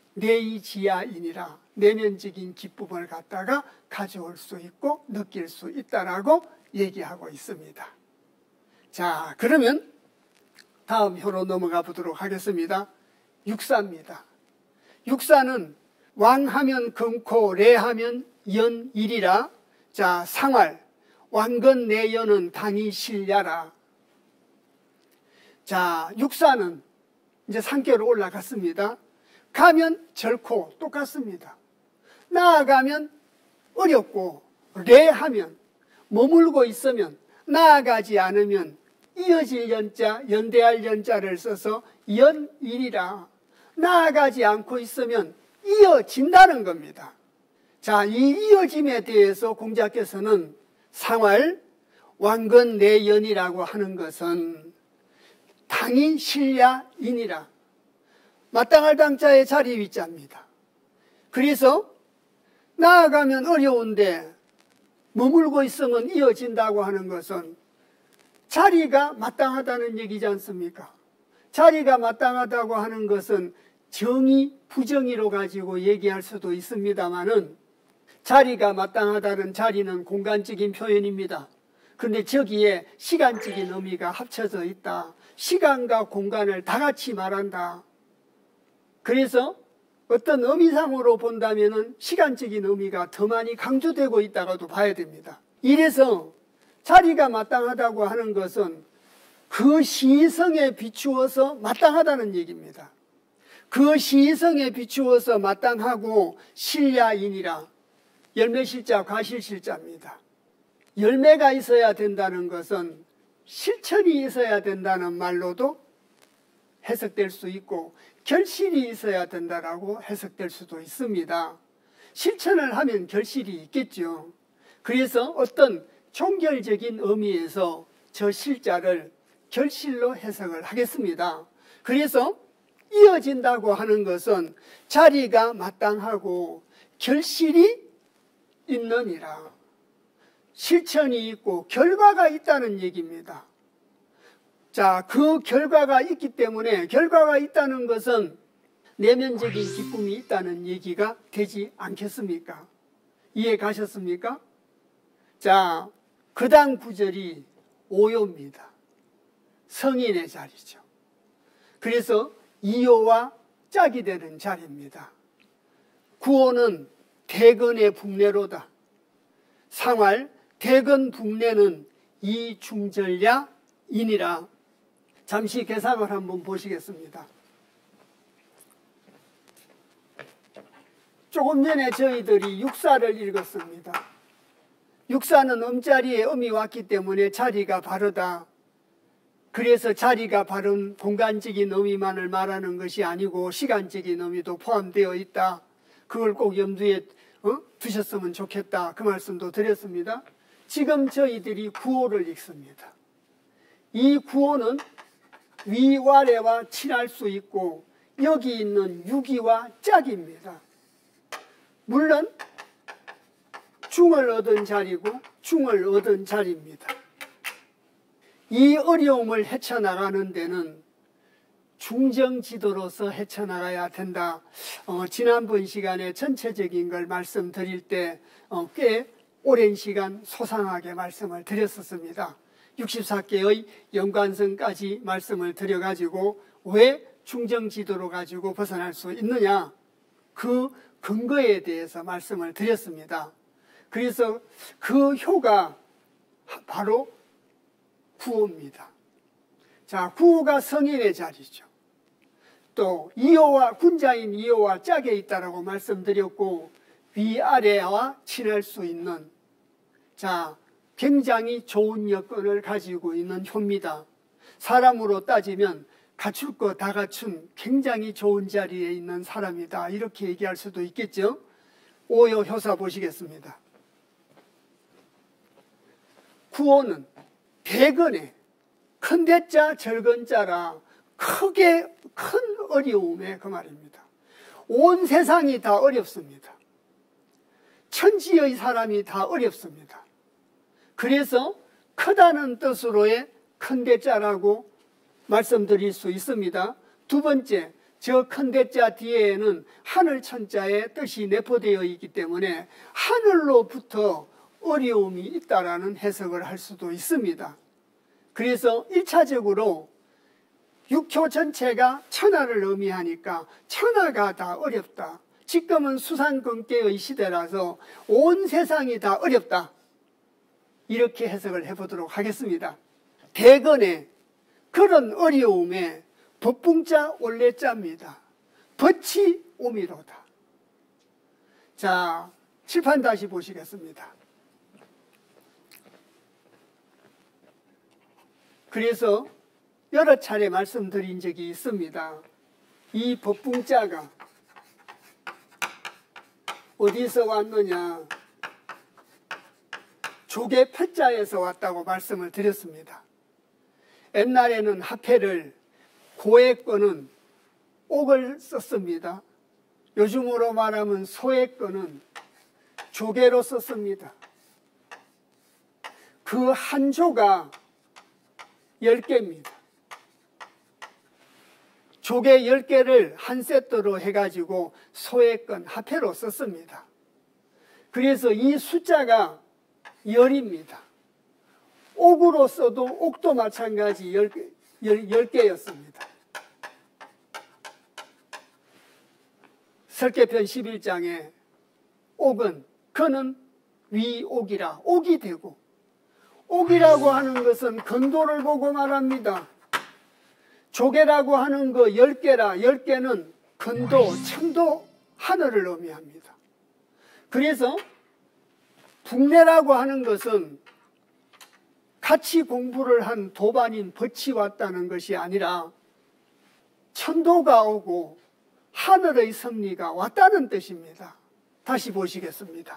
내이지야이니라, 내면적인 기쁨을 갖다가 가져올 수 있고 느낄 수 있다라고 얘기하고 있습니다. 자, 그러면 다음 효로 넘어가 보도록 하겠습니다. 육사입니다. 육사는 왕하면 금코, 레하면 연일이라. 자, 상활, 왕건 내연은 당이 실야라. 자, 육사는 이제 산계로 올라갔습니다. 가면 절코 똑같습니다. 나아가면 어렵고, 레하면 머물고 있으면, 나아가지 않으면 이어질 연자, 연대할 연자를 써서 연일이라. 나아가지 않고 있으면 이어진다는 겁니다. 자, 이 이어짐에 대해서 공자께서는 상활, 왕건 내연이라고 하는 것은 당인 실야인이라. 마땅할 당자의 자리 위자입니다. 그래서 나아가면 어려운데 머물고 있으면 이어진다고 하는 것은 자리가 마땅하다는 얘기지 않습니까? 자리가 마땅하다고 하는 것은 정의, 부정의로 가지고 얘기할 수도 있습니다만은 자리가 마땅하다는 자리는 공간적인 표현입니다. 그런데 저기에 시간적인 의미가 합쳐져 있다. 시간과 공간을 다 같이 말한다. 그래서 어떤 의미상으로 본다면은 시간적인 의미가 더 많이 강조되고 있다고도 봐야 됩니다. 이래서 자리가 마땅하다고 하는 것은 그 시성에 비추어서 마땅하다는 얘기입니다. 그 시성에 비추어서 마땅하고 실야인이라. 열매실자, 과실실자입니다. 열매가 있어야 된다는 것은 실천이 있어야 된다는 말로도 해석될 수 있고, 결실이 있어야 된다라고 해석될 수도 있습니다. 실천을 하면 결실이 있겠죠. 그래서 어떤 종결적인 의미에서 저 실자를 결실로 해석을 하겠습니다. 그래서 이어진다고 하는 것은 자리가 마땅하고 결실이 있느니라. 실천이 있고 결과가 있다는 얘기입니다. 자, 그 결과가 있기 때문에 결과가 있다는 것은 내면적인 기쁨이 있다는 얘기가 되지 않겠습니까? 이해 가셨습니까? 자, 그 다음 구절이 오요입니다. 성인의 자리죠. 그래서 이요와 짝이 되는 자리입니다. 구오는 대건의 북내로다. 상활 대건 북내는 이중절야 이니라. 잠시 개상을 한번 보시겠습니다. 조금 전에 저희들이 육사를 읽었습니다. 육사는 음자리에 음이 왔기 때문에 자리가 바르다. 그래서 자리가 바른 공간적인 의미만을 말하는 것이 아니고 시간적인 의미도 포함되어 있다. 그걸 꼭 염두에 어? 두셨으면 좋겠다. 그 말씀도 드렸습니다. 지금 저희들이 구호를 읽습니다. 이 구호는 위와래와 친할 수 있고 여기 있는 유기와 짝입니다. 물론 중을 얻은 자리고 중을 얻은 자리입니다. 이 어려움을 헤쳐나가는 데는 중정지도로서 헤쳐나가야 된다. 어, 지난번 시간에 전체적인 걸 말씀드릴 때 꽤 어, 오랜 시간 소상하게 말씀을 드렸었습니다. 육십사 개의 연관성까지 말씀을 드려가지고 왜 중정지도로 가지고 벗어날 수 있느냐, 그 근거에 대해서 말씀을 드렸습니다. 그래서 그 효가 바로 구호입니다. 자, 구호가 성인의 자리죠. 또 이호와 군자인 이호와 짝에 있다라고 말씀드렸고 위아래와 친할 수 있는, 자, 굉장히 좋은 여건을 가지고 있는 효입니다. 사람으로 따지면 갖출 거 다 갖춘 굉장히 좋은 자리에 있는 사람이다. 이렇게 얘기할 수도 있겠죠. 오요 효사 보시겠습니다. 구호는 대건에 큰 대자 절건 자라 크게 큰 어려움에 그 말입니다. 온 세상이 다 어렵습니다. 천지의 사람이 다 어렵습니다. 그래서 크다는 뜻으로의 큰 대자라고 말씀드릴 수 있습니다. 두 번째, 저 큰 대자 뒤에는 하늘 천자의 뜻이 내포되어 있기 때문에 하늘로부터 어려움이 있다라는 해석을 할 수도 있습니다. 그래서 일 차적으로 육효 전체가 천하를 의미하니까 천하가 다 어렵다. 지금은 수상근계의 시대라서 온 세상이 다 어렵다. 이렇게 해석을 해보도록 하겠습니다. 대건에 그런 어려움에 법붕자 원래자입니다. 벗이 오미로다. 자, 칠판 다시 보시겠습니다. 그래서 여러 차례 말씀드린 적이 있습니다. 이 법붕자가 어디서 왔느냐, 조개 패자에서 왔다고 말씀을 드렸습니다. 옛날에는 화폐를 고에 거는 옥을 썼습니다. 요즘으로 말하면 소에 거는 조개로 썼습니다. 그 한 조가 열 개입니다. 조개 열 개를 한 세트로 해가지고 소에 건 화폐로 썼습니다. 그래서 이 숫자가 열입니다. 옥으로 써도 옥도 마찬가지 열 개, 열 개였습니다. 설계편 십일 장에 옥은 그는 위옥이라, 옥이 되고, 옥이라고 하는 것은 근도를 보고 말합니다. 조개라고 하는 거 열 개라, 열 개는 근도, 천도, 하늘을 의미합니다. 그래서 북내라고 하는 것은 같이 공부를 한 도반인 벗이 왔다는 것이 아니라 천도가 오고 하늘의 섭리가 왔다는 뜻입니다. 다시 보시겠습니다.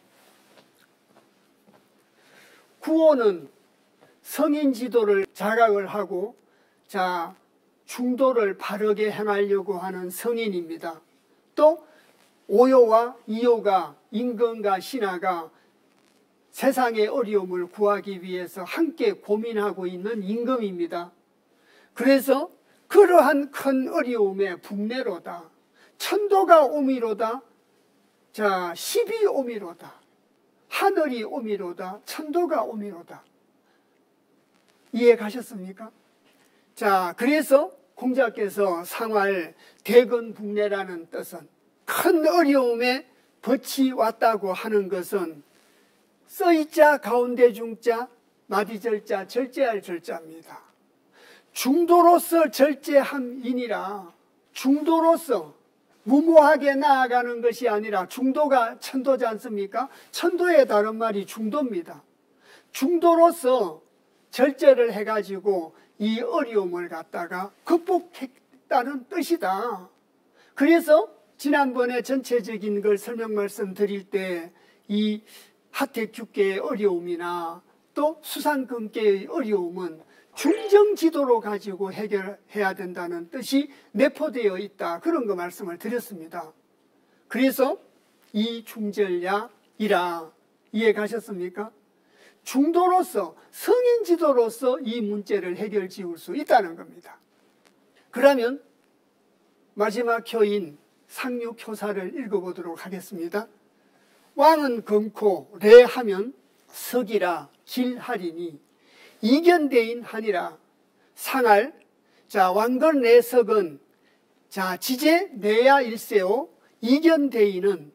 구호는 성인 지도를 자각을 하고 자 중도를 바르게 행하려고 하는 성인입니다. 또 오요와 이요가 임금과 신하가 세상의 어려움을 구하기 위해서 함께 고민하고 있는 임금입니다. 그래서 그러한 큰 어려움의 북내로다. 천도가 오미로다. 자, 십이 오미로다. 하늘이 오미로다. 천도가 오미로다. 이해 가셨습니까? 자, 그래서 공자께서 상활 대건북내라는 뜻은 큰 어려움에 벗이 왔다고 하는 것은 써이자 가운데 중자 마디절자 절제할 절자입니다. 중도로서 절제함이니라. 중도로서 무모하게 나아가는 것이 아니라 중도가 천도지 않습니까? 천도의 다른 말이 중도입니다. 중도로서 절제를 해가지고 이 어려움을 갖다가 극복했다는 뜻이다. 그래서 지난번에 전체적인 걸 설명 말씀드릴 때 이 하택규계의 어려움이나 또 수산금계의 어려움은 중정지도로 가지고 해결해야 된다는 뜻이 내포되어 있다. 그런 거 말씀을 드렸습니다. 그래서 이 중절야이라 이해 가셨습니까? 중도로서 성인지도로서 이 문제를 해결 지을 수 있다는 겁니다. 그러면 마지막 효인 상륙효사를 읽어보도록 하겠습니다. 왕은 금코 레하면 석이라 길하리니 이견대인 하니라. 상할 자 왕건 내석은 자 지제 내야 일세오 이견대인은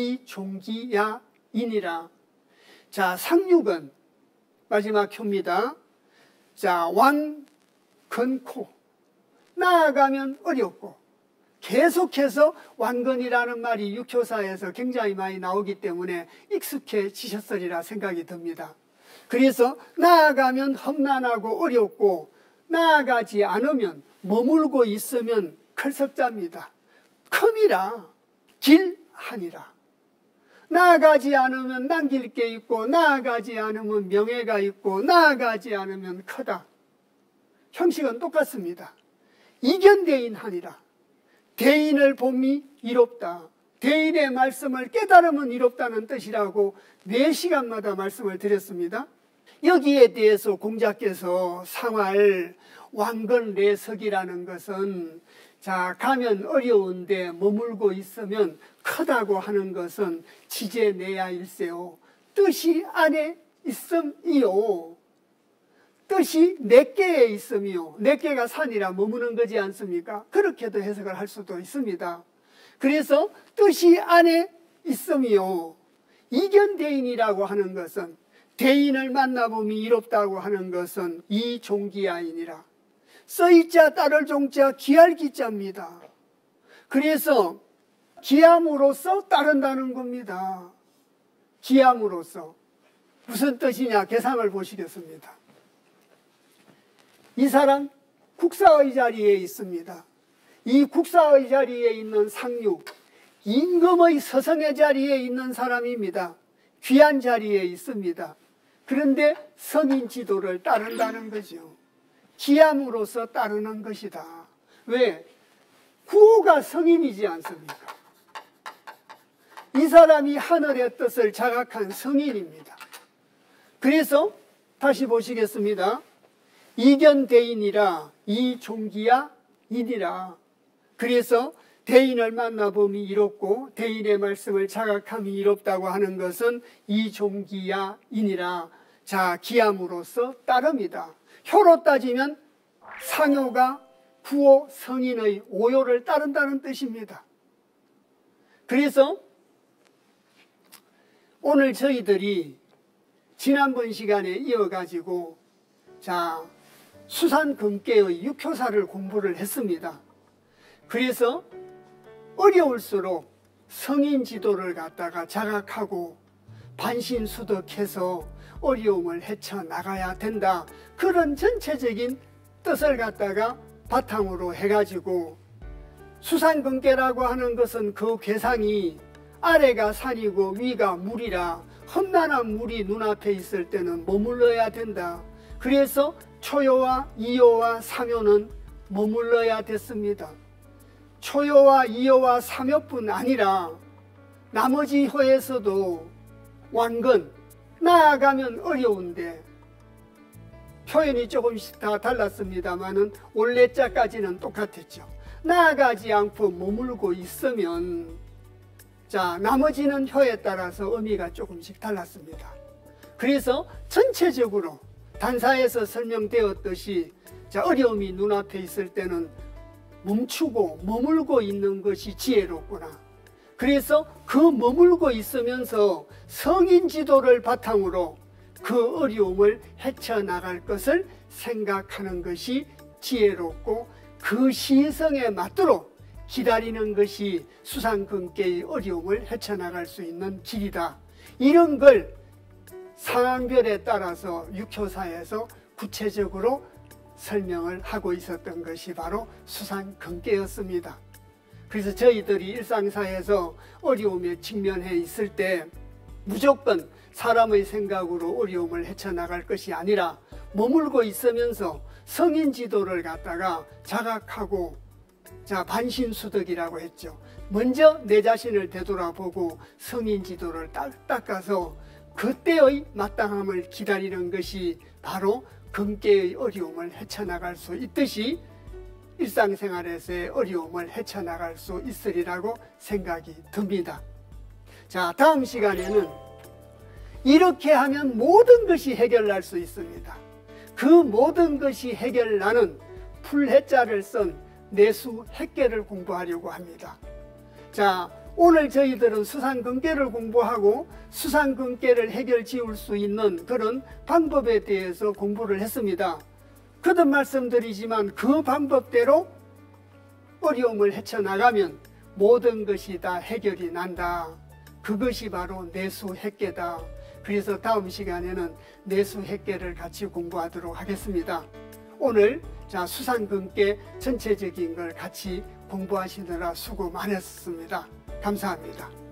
이종기야이니라. 자 상륙은 마지막 효입니다. 자 왕건코 나아가면 어렵고 계속해서 왕건이라는 말이 육효사에서 굉장히 많이 나오기 때문에 익숙해지셨으리라 생각이 듭니다. 그래서 나아가면 험난하고 어렵고 나아가지 않으면 머물고 있으면 클석자입니다. 큼이라 길하니라. 나아가지 않으면 남길 게 있고 나아가지 않으면 명예가 있고 나아가지 않으면 크다. 형식은 똑같습니다. 이견대인 하니라. 대인을 봄이 이롭다. 대인의 말씀을 깨달으면 이롭다는 뜻이라고 네 시간마다 말씀을 드렸습니다. 여기에 대해서 공자께서 상활 왕건내석이라는 것은 자 가면 어려운데 머물고 있으면 크다고 하는 것은 지제내야 일세요. 뜻이 안에 있음이요. 뜻이 내께에 있음이요. 내께가 산이라 머무는 거지 않습니까? 그렇게도 해석을 할 수도 있습니다. 그래서 뜻이 안에 있음이요. 이견대인이라고 하는 것은 대인을 만나보면 이롭다고 하는 것은 이종기야이니라. 써이자 따를 종자 기할 기자입니다. 그래서 기함으로써 따른다는 겁니다. 기함으로써 무슨 뜻이냐 계상을 보시겠습니다. 이 사람 국사의 자리에 있습니다. 이 국사의 자리에 있는 상륙, 임금의 서성의 자리에 있는 사람입니다. 귀한 자리에 있습니다. 그런데 성인 지도를 따른다는 거죠. 기함으로써 따르는 것이다. 왜? 구호가 성인이지 않습니까? 이 사람이 하늘의 뜻을 자각한 성인입니다. 그래서 다시 보시겠습니다. 이견대인이라 이종기야 이니라. 그래서 대인을 만나봄이 이롭고 대인의 말씀을 자각함이 이롭다고 하는 것은 이종기야 이니라. 자 기함으로써 따릅니다. 효로 따지면 상효가 구호 성인의 오요를 따른다는 뜻입니다. 그래서 오늘 저희들이 지난번 시간에 이어가지고 자 수산금계의 육효사를 공부를 했습니다. 그래서 어려울수록 성인 지도를 갖다가 자각하고 반신수덕해서 어려움을 헤쳐나가야 된다. 그런 전체적인 뜻을 갖다가 바탕으로 해가지고 수산근계라고 하는 것은 그 괴상이 아래가 산이고 위가 물이라 험난한 물이 눈앞에 있을 때는 머물러야 된다. 그래서 초요와 이요와 삼요는 머물러야 됐습니다. 초요와 이요와 삼요뿐 아니라 나머지 호에서도 완근, 나아가면 어려운데 표현이 조금씩 다 달랐습니다만은 올레자까지는 똑같았죠. 나아가지 않고 머물고 있으면, 자, 나머지는 혀에 따라서 의미가 조금씩 달랐습니다. 그래서 전체적으로 단사에서 설명되었듯이, 자, 어려움이 눈앞에 있을 때는 멈추고 머물고 있는 것이 지혜롭구나. 그래서 그 머물고 있으면서 성인 지도를 바탕으로 그 어려움을 헤쳐나갈 것을 생각하는 것이 지혜롭고, 그 시성에 맞도록 기다리는 것이 수산근계의 어려움을 헤쳐나갈 수 있는 길이다. 이런 걸 상황별에 따라서 육효사에서 구체적으로 설명을 하고 있었던 것이 바로 수산근계였습니다. 그래서 저희들이 일상사에서 어려움에 직면해 있을 때 무조건 사람의 생각으로 어려움을 헤쳐나갈 것이 아니라 머물고 있으면서 성인 지도를 갖다가 자각하고, 자, 반신수덕이라고 했죠. 먼저 내 자신을 되돌아보고 성인 지도를 닦아서 그때의 마땅함을 기다리는 것이 바로 근계의 어려움을 헤쳐나갈 수 있듯이 일상생활에서의 어려움을 헤쳐나갈 수 있으리라고 생각이 듭니다. 자, 다음 시간에는 이렇게 하면 모든 것이 해결날 수 있습니다. 그 모든 것이 해결나는 풀해자를 쓴 내수 핵계를 공부하려고 합니다. 자, 오늘 저희들은 수산근계를 공부하고 수산근계를 해결 지을 수 있는 그런 방법에 대해서 공부를 했습니다. 거듭 말씀드리지만 그 방법대로 어려움을 헤쳐나가면 모든 것이 다 해결이 난다. 그것이 바로 내수핵계다. 그래서 다음 시간에는 내수핵계를 같이 공부하도록 하겠습니다. 오늘 자, 수산근계 전체적인 걸 같이 공부하시느라 수고 많으셨습니다. 감사합니다.